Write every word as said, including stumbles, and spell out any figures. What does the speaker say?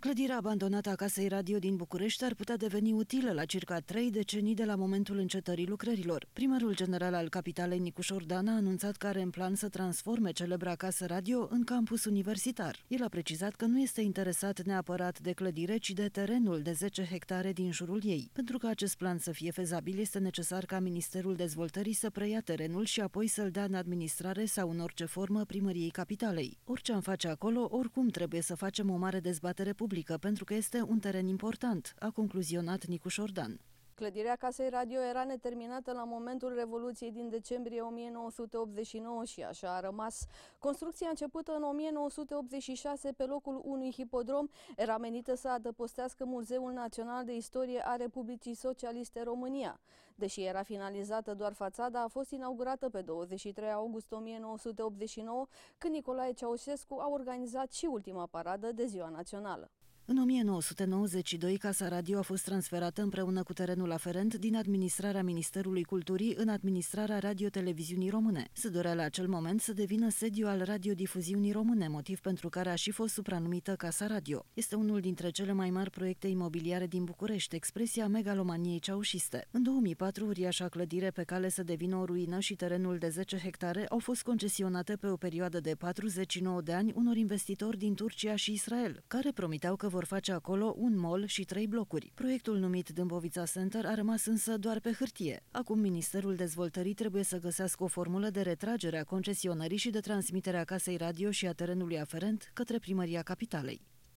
Clădirea abandonată a Casei Radio din București ar putea deveni utilă la circa trei decenii de la momentul încetării lucrărilor. Primarul general al capitalei, Nicu Șordan, a anunțat că are în plan să transforme celebra casă radio în campus universitar. El a precizat că nu este interesat neapărat de clădire, ci de terenul de zece hectare din jurul ei. Pentru ca acest plan să fie fezabil, este necesar ca Ministerul Dezvoltării să preia terenul și apoi să-l dea în administrare sau în orice formă primăriei capitalei. Orice am face acolo, oricum trebuie să facem o mare dezbatere publică, pentru că este un teren important, a concluzionat Nicu Șordan. Clădirea Casei Radio era neterminată la momentul Revoluției din decembrie o mie nouă sute optzeci și nouă și așa a rămas. Construcția începută în o mie nouă sute optzeci și șase pe locul unui hipodrom era menită să adăpostească Muzeul Național de Istorie a Republicii Socialiste România. Deși era finalizată doar fațada, a fost inaugurată pe douăzeci și trei august o mie nouă sute optzeci și nouă, când Nicolae Ceaușescu a organizat și ultima paradă de Ziua Națională. În o mie nouă sute nouăzeci și doi, Casa Radio a fost transferată împreună cu terenul aferent din administrarea Ministerului Culturii în administrarea Radio-Televiziunii Române. Se dorea la acel moment să devină sediu al Radiodifuziunii Române, motiv pentru care a și fost supranumită Casa Radio. Este unul dintre cele mai mari proiecte imobiliare din București, expresia megalomaniei ceaușiste. În două mii patru, uriașa clădire pe cale să devină o ruină și terenul de zece hectare au fost concesionate pe o perioadă de patruzeci și nouă de ani unor investitori din Turcia și Israel, care promiteau că vor face acolo un mall și trei blocuri. Proiectul numit Dâmbovița Center a rămas însă doar pe hârtie. Acum Ministerul Dezvoltării trebuie să găsească o formulă de retragere a concesionării și de transmitere a Casei Radio și a terenului aferent către Primăria Capitalei.